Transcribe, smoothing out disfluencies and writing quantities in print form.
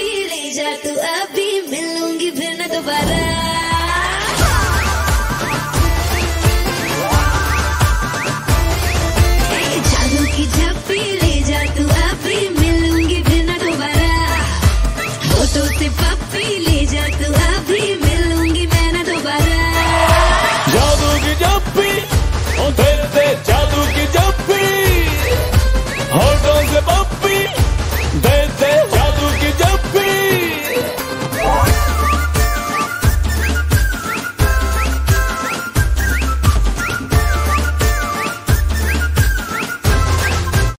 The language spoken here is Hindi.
ले जा तू अभी, मिलूंगी फिर न दोबारा। जादू की झप्पी ले जा तू अभी, मिलूंगी फिर न दोबारा। होठों से